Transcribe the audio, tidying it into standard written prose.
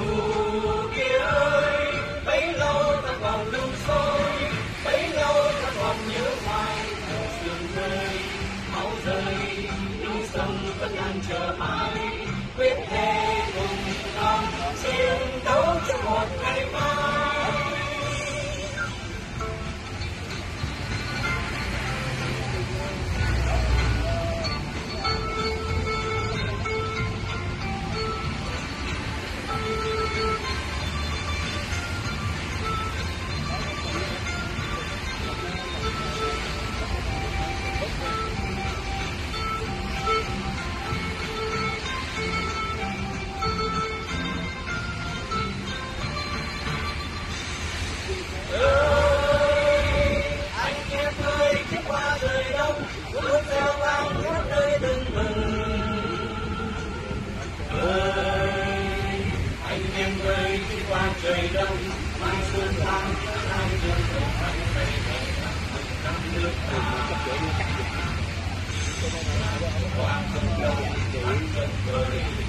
kia ơi, bấy lâu ta còn lung sôi, bấy lâu ta còn nhớ hoài mùa sương rơi, máu rơi, núi sông vẫn đang chờ mãi, quyết thề cùng con chiến đấu cho một ngày mai. Trời đông mai xuân vang hai đường cầu thành về năm nước ta hoàng không đông dân cười